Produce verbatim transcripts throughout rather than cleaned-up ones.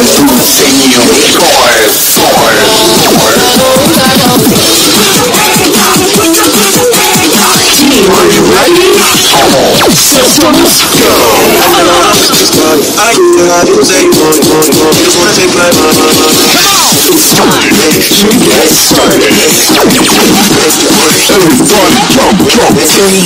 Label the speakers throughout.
Speaker 1: Continue. Scores. Scores. Are you ready? All systems go. I can say, you wanna take my It's time to get started. Everyone jump, jump. Three,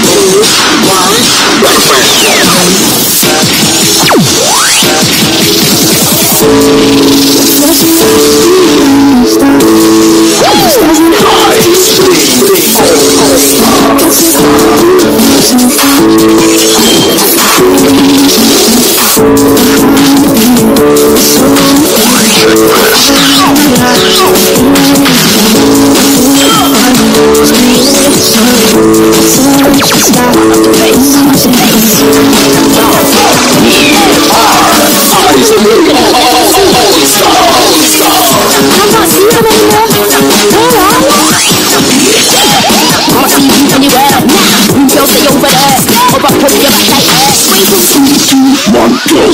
Speaker 1: one, go.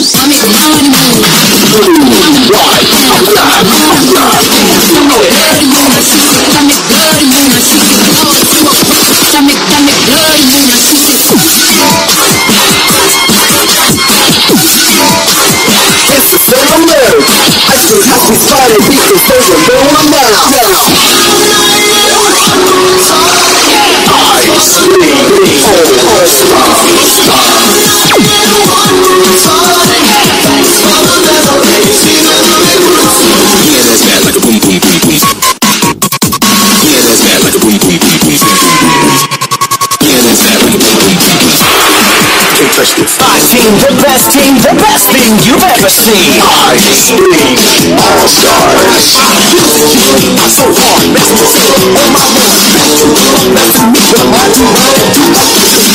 Speaker 1: I team the best team, the best thing you've ever seen. I scream all stars. I'm so hard, messing with on my own. Messing with my two